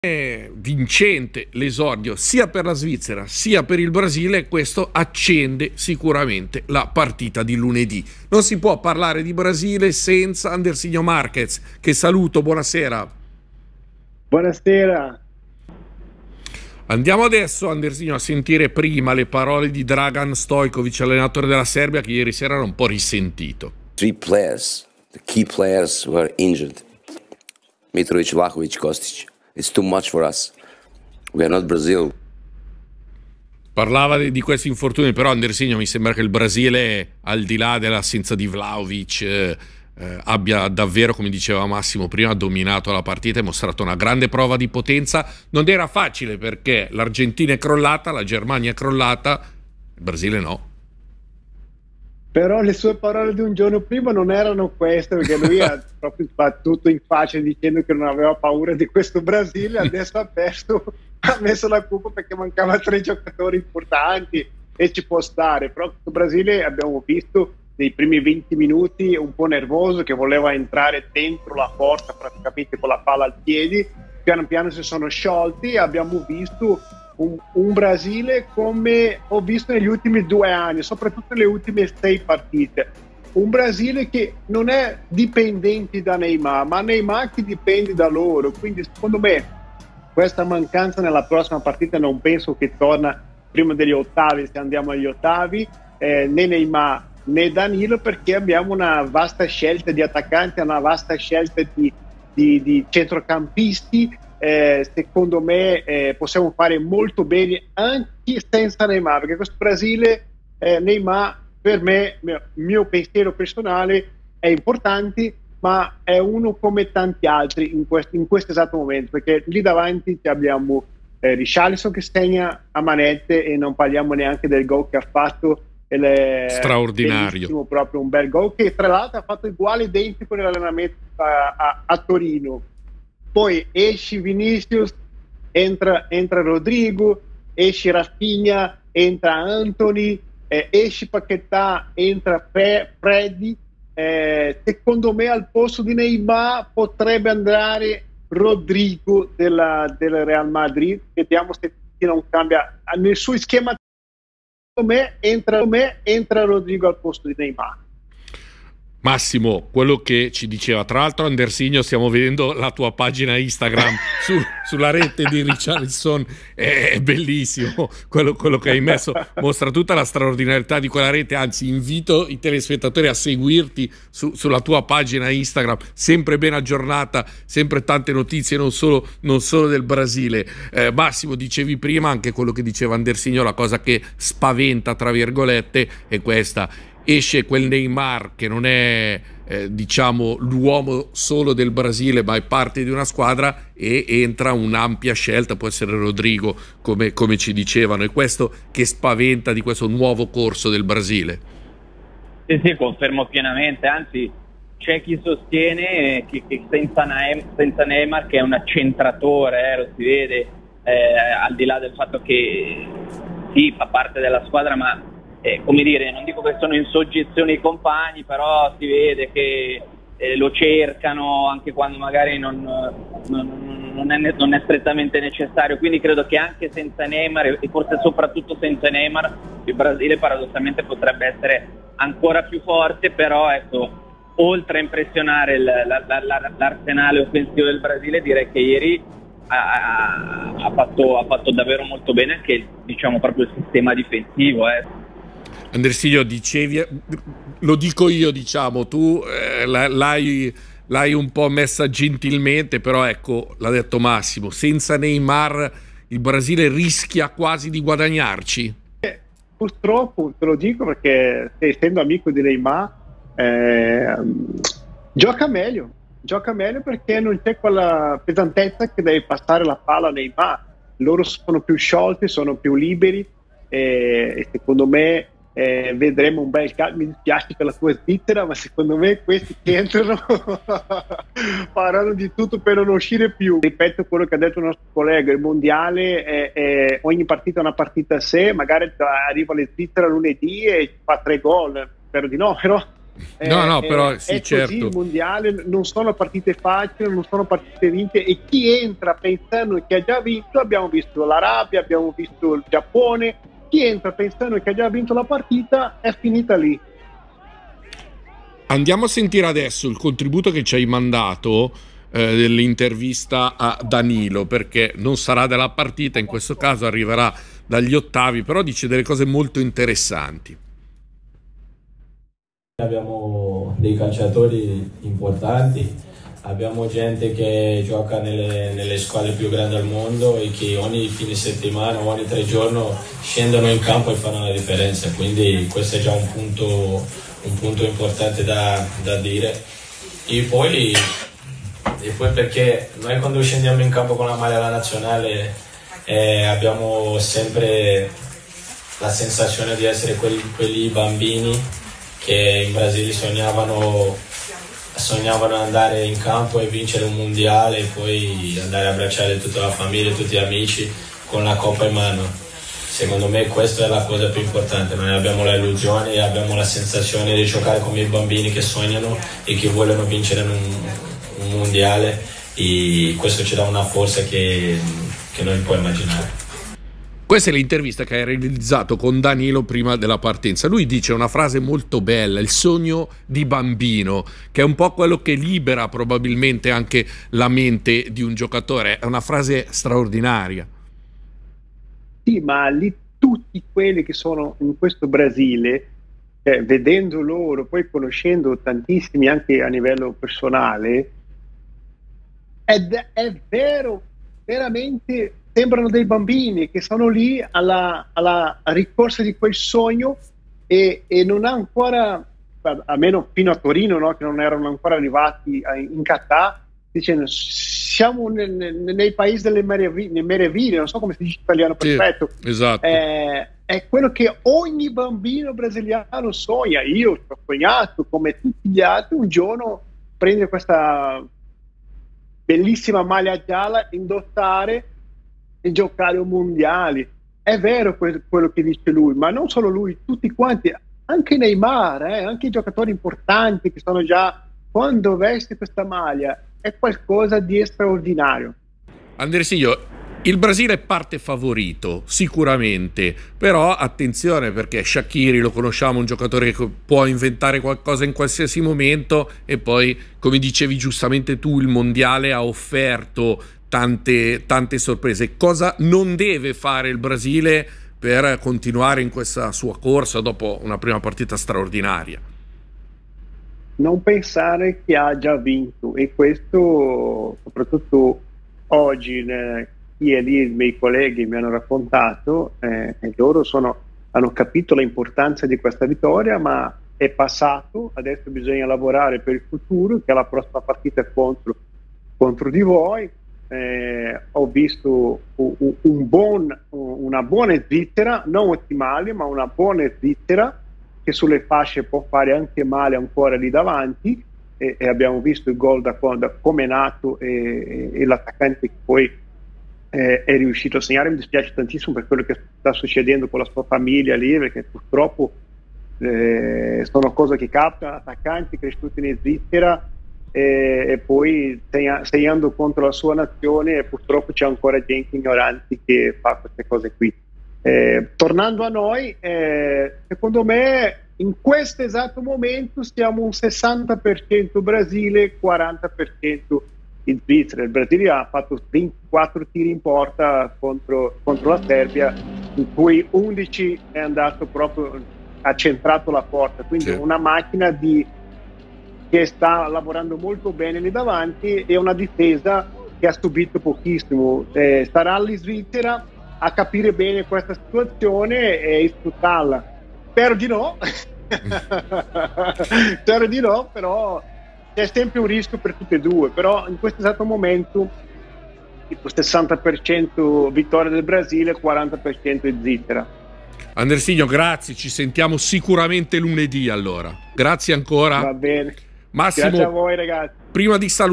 Vincente l'esordio sia per la Svizzera sia per il Brasile, questo accende sicuramente la partita di lunedì. Non si può parlare di Brasile senza Andersinho Marquez, che saluto, buonasera. Buonasera. Andiamo adesso, Andersinho, a sentire prima le parole di Dragan Stojkovic, allenatore della Serbia, che ieri sera era un po' risentito. Three players, the key players, were injured. Mitrovic, Vlahovic, Kostic. It's too much for us. We are not Brazil. Parlava di questi infortuni, però Andersinho, mi sembra che il Brasile, al di là dell'assenza di Vlahovic, abbia davvero, come diceva Massimo prima, dominato la partita e mostrato una grande prova di potenza. Non era facile perché l'Argentina è crollata, la Germania è crollata, il Brasile no. Però le sue parole di un giorno prima non erano queste, perché lui ha proprio sbattuto in faccia dicendo che non aveva paura di questo Brasile. Adesso ha messo la colpa perché mancava 3 giocatori importanti e ci può stare. Però questo Brasile abbiamo visto nei primi 20 minuti un po' nervoso, che voleva entrare dentro la porta praticamente con la palla al piedi. Piano piano si sono sciolti e abbiamo visto un Brasile come ho visto negli ultimi 2 anni, soprattutto nelle ultime 6 partite. Un Brasile che non è dipendente da Neymar, ma Neymar che dipende da loro. Quindi secondo me questa mancanza nella prossima partita non penso che torna prima degli ottavi, se andiamo agli ottavi, né Neymar né Danilo, perché abbiamo una vasta scelta di attaccanti, una vasta scelta di centrocampisti. Secondo me possiamo fare molto bene anche senza Neymar, perché questo Brasile, Neymar per me, mio pensiero personale, è importante, ma è uno come tanti altri in questo esatto momento, perché lì davanti abbiamo Richarlison che segna a manette, e non parliamo neanche del gol che ha fatto, straordinario, proprio un bel gol, che tra l'altro ha fatto uguale, identico nell'allenamento a Torino. Poi esci Vinicius, entra Rodrigo, esci Rafinha, entra Antony, esci Paquetá, entra Freddy. Secondo me al posto di Neymar potrebbe andare Rodrigo del Real Madrid. Vediamo se non cambia nel suo schema. Secondo me entra Rodrigo al posto di Neymar. Massimo, quello che ci diceva, tra l'altro Andersinho, stiamo vedendo la tua pagina Instagram sulla rete di Richarlison, è bellissimo quello che hai messo, mostra tutta la straordinarietà di quella rete. Anzi, invito i telespettatori a seguirti sulla tua pagina Instagram, sempre ben aggiornata, sempre tante notizie, non solo del Brasile. Massimo, dicevi prima anche quello che diceva Andersinho, la cosa che spaventa tra virgolette è questa: esce quel Neymar che non è diciamo l'uomo solo del Brasile, ma è parte di una squadra, e entra un'ampia scelta, può essere Rodrigo come ci dicevano. È questo che spaventa di questo nuovo corso del Brasile. Sì, confermo pienamente. Anzi, c'è chi sostiene che senza Neymar, che è un accentratore, lo si vede, al di là del fatto che sì, fa parte della squadra, ma come dire, non dico che sono in soggezione i compagni, però si vede che lo cercano anche quando magari non è strettamente necessario. Quindi credo che anche senza Neymar, e forse soprattutto senza Neymar, il Brasile paradossalmente potrebbe essere ancora più forte. Però ecco, oltre a impressionare l'arsenale offensivo del Brasile, direi che ieri ha fatto davvero molto bene anche, diciamo, proprio il sistema difensivo. Andersinho, dicevi, lo dico io, diciamo, tu l'hai un po' messa gentilmente, però ecco, l'ha detto Massimo, senza Neymar il Brasile rischia quasi di guadagnarci. Purtroppo, te lo dico perché, essendo amico di Neymar, gioca meglio perché non c'è quella pesantezza che deve passare la palla a Neymar. Loro sono più sciolti, sono più liberi, e secondo me vedremo un bel calcio. Mi dispiace per la tua Svizzera, ma secondo me questi che entrano faranno di tutto per non uscire più. Ripeto quello che ha detto il nostro collega: il mondiale ogni partita è una partita a sé. Magari arriva la Svizzera lunedì e fa 3 gol, spero di no, però No, però sì, è così, certo. il mondiale non sono partite facili, non sono partite vinte, e chi entra pensando che ha già vinto, abbiamo visto l'Arabia, abbiamo visto il Giappone, chi entra pensando che ha già vinto la partita è finita lì. Andiamo a sentire adesso il contributo che ci hai mandato dell'intervista a Danilo, perché non sarà della partita, in questo caso arriverà dagli ottavi, però dice delle cose molto interessanti. Abbiamo dei calciatori importanti, abbiamo gente che gioca nelle squadre più grandi al mondo e che ogni fine settimana, ogni 3 giorni scendono in campo e fanno la differenza, quindi questo è già un punto importante da dire. E poi perché noi quando scendiamo in campo con la maglia della nazionale abbiamo sempre la sensazione di essere quelli bambini che in Brasile sognavano andare in campo e vincere un mondiale e poi andare a abbracciare tutta la famiglia, tutti gli amici con la coppa in mano. Secondo me questa è la cosa più importante, noi abbiamo la illusione e abbiamo la sensazione di giocare come i bambini che sognano e che vogliono vincere un mondiale, e questo ci dà una forza che non può immaginare. Questa è l'intervista che hai realizzato con Danilo prima della partenza. Lui dice una frase molto bella, il sogno di bambino, che è un po' quello che libera probabilmente anche la mente di un giocatore. È una frase straordinaria. Sì, ma lì tutti quelli che sono in questo Brasile, vedendo loro, poi conoscendo tantissimi anche a livello personale, è vero, veramente sembrano dei bambini che sono lì alla ricorsa di quel sogno e non ha ancora, almeno fino a Torino, no, che non erano ancora arrivati in Qatar, dicendo siamo nei paesi delle meraviglie, non so come si dice in italiano perfetto. Sì, esatto. È quello che ogni bambino brasiliano sogna. Io ho sognato, come tutti gli altri, un giorno prendere questa bellissima maglia gialla, indossare e giocare un mondiale. È vero quello che dice lui, ma non solo lui, tutti quanti, anche Neymar, anche i giocatori importanti che sono già, quando veste questa maglia è qualcosa di straordinario. Andersinho, il Brasile è parte favorito sicuramente, però attenzione, perché Shaqiri lo conosciamo, un giocatore che può inventare qualcosa in qualsiasi momento, e poi, come dicevi giustamente tu, il mondiale ha offerto tante sorprese. Cosa non deve fare il Brasile per continuare in questa sua corsa dopo una prima partita straordinaria? Non pensare che ha già vinto, e questo soprattutto oggi chi è lì, i miei colleghi mi hanno raccontato, e loro hanno capito l'importanza di questa vittoria, ma è passato, adesso bisogna lavorare per il futuro, che è la prossima partita è contro di voi. Ho visto una buona Svizzera, non ottimale, ma una buona Svizzera che sulle fasce può fare anche male ancora lì davanti, e abbiamo visto il gol da come è nato e l'attaccante che poi è riuscito a segnare. Mi dispiace tantissimo per quello che sta succedendo con la sua famiglia lì, perché purtroppo sono cose che capitano, attaccanti cresciuti in Svizzera e poi segnando contro la sua nazione, e purtroppo c'è ancora gente ignorante che fa queste cose qui. Tornando a noi, secondo me in questo esatto momento siamo un 60% Brasile, 40% in Svizzera. Il Brasile ha fatto 24 tiri in porta contro la Serbia, in cui 11 è andato proprio, ha centrato la porta, quindi sì, una macchina che sta lavorando molto bene lì davanti, e una difesa che ha subito pochissimo. Sarà lì Svizzera a capire bene questa situazione e sfruttarla. Spero di no. Spero di no, però c'è sempre un rischio per tutte e due. Però in questo esatto momento il 60% vittoria del Brasile, 40% in Svizzera. Andersinho, grazie, ci sentiamo sicuramente lunedì allora. Grazie ancora. Va bene. Massimo, grazie a voi ragazzi. Prima di salutare